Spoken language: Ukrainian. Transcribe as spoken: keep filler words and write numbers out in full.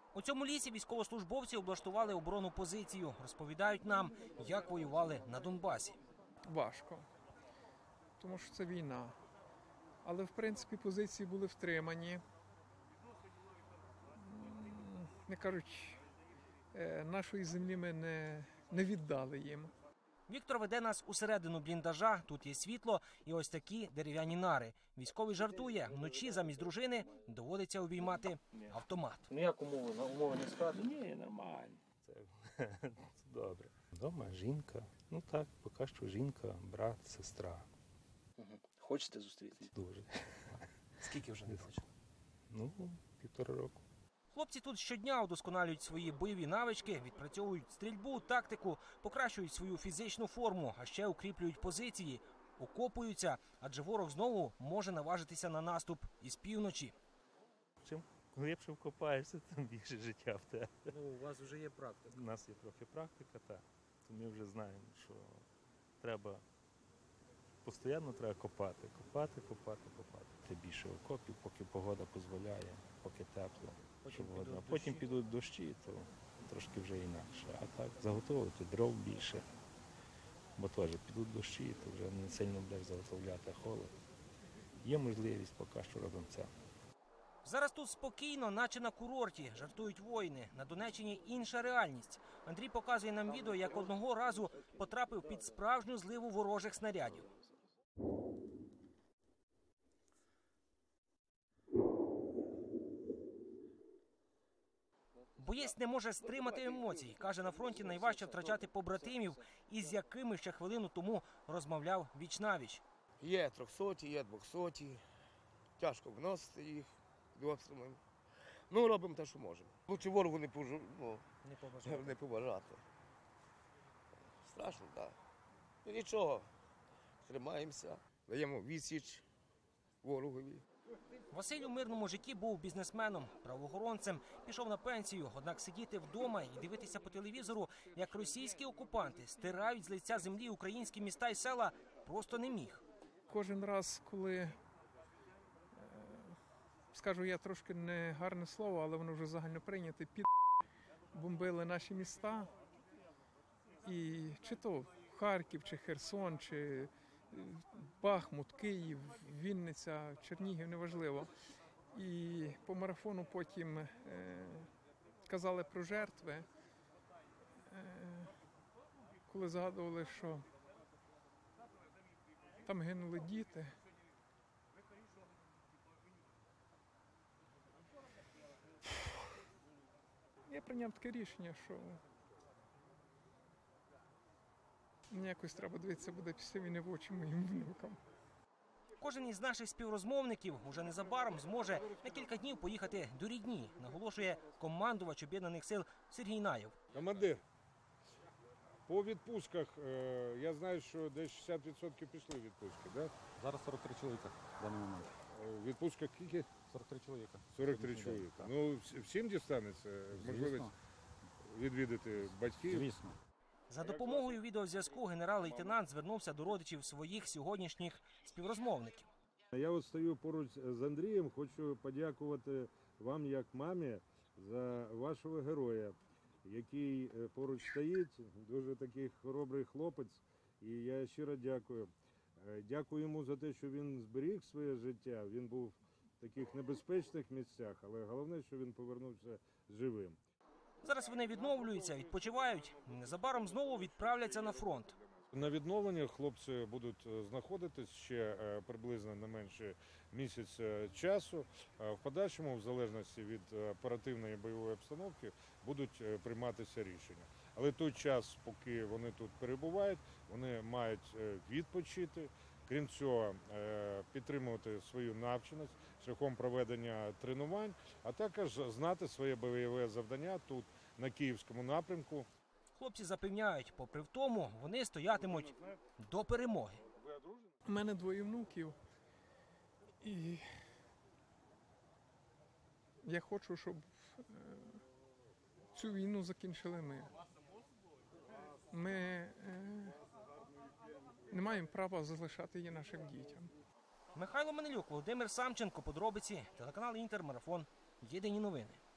У цьому лісі військовослужбовці облаштували оборонну позицію. Розповідають нам, як воювали на Донбасі. Важко, тому що це війна. Але, в принципі, позиції були втримані. Не кажуть, нашої землі ми не, не віддали їм. Віктор веде нас усередину бліндажа, тут є світло і ось такі дерев'яні нари. Військовий жартує, вночі замість дружини доводиться обіймати автомат. Ну як умови? На умови не скажуть? Ні, нормально. Це, це добре. Дома жінка. Ну так, поки що жінка, брат, сестра. Угу. Хочете зустрітися? Дуже. Скільки вже не хоче? Ну, півтора року. Хлопці тут щодня удосконалюють свої бойові навички, відпрацьовують стрільбу, тактику, покращують свою фізичну форму, а ще укріплюють позиції, окопуються, адже ворог знову може наважитися на наступ із півночі. Чим глибше вкопаєшся, тим більше життя в тебе. Ну, у вас вже є практика. У нас є трохи практика, так. То ми вже знаємо, що треба, постійно треба копати, копати, копати, копати. Це більше окопів, поки погода дозволяє, поки тепло. Потім вода. підуть А потім дощі. підуть дощі, то трошки вже інакше. А так, заготовити дров більше. Бо теж підуть дощі, то вже не сильно будеш заготовляти холод. Є можливість, поки що робимо це. Зараз тут спокійно, наче на курорті, жартують воїни. На Донеччині інша реальність. Андрій показує нам відео, як одного разу потрапив під справжню зливу ворожих снарядів. Боєць не може стримати емоцій. Каже, на фронті найважче втрачати побратимів, із якими ще хвилину тому розмовляв віч-навіч. Є трьохсоті, є двохсоті. Тяжко вносити їх до обстрілів. Ну, робимо те, що можемо. Лучше ворогу не, пожу... ну, Не побажаю. не побажати. Страшно, так. Ну, нічого. Тримаємося, даємо відсіч ворогові. Василь у мирному житті був бізнесменом, правоохоронцем, пішов на пенсію, однак сидіти вдома і дивитися по телевізору, як російські окупанти стирають з лиця землі українські міста і села, просто не міг. Кожен раз, коли, е, скажу я трошки не гарне слово, але воно вже загально прийняте, під бомбили наші міста, і чи то Харків, чи Херсон, чи Бахмут, Київ, Вінниця, Чернігів, неважливо. І по марафону потім е, казали про жертви, е, коли згадували, що там гинули діти. Я прийняв таке рішення, що мені якось треба дивитися буде після війни в очі моїм внукам. Кожен із наших співрозмовників уже незабаром зможе на кілька днів поїхати до рідні, наголошує командувач Об'єднаних сил Сергій Наєв. Командир, по відпустках, е, я знаю, що десь шістдесят відсотків пішли в відпустки, так? Зараз сорок три чоловіка в даний момент. В відпустках скільки? сорок три чоловіка. сорок три чоловіка. Ну, всім дістанеться можливість відвідати батьків? Звісно. За допомогою відеозв'язку генерал-лейтенант звернувся до родичів своїх сьогоднішніх співрозмовників. Я от стою поруч з Андрієм, хочу подякувати вам як мамі за вашого героя, який поруч стоїть, дуже такий хоробрий хлопець, і я щиро дякую. Дякую йому за те, що він зберіг своє життя, він був в таких небезпечних місцях, але головне, що він повернувся живим. Зараз вони відновлюються, відпочивають, незабаром знову відправляться на фронт. На відновленні хлопці будуть знаходитись ще приблизно не менше місяця часу. В подальшому, в залежності від оперативної бойової обстановки, будуть прийматися рішення. Але той час, поки вони тут перебувають, вони мають відпочити. Крім цього, підтримувати свою навченість шляхом проведення тренувань, а також знати своє бойове завдання тут, на Київському напрямку. Хлопці запевняють, попри в тому, вони стоятимуть до перемоги. У мене двоє внуків, і я хочу, щоб цю війну закінчили ми. Ми е, не маємо права залишати її нашим дітям. Михайло Манилюк, Володимир Самченко, подробиці, телеканал Інтер, марафон, єдині новини.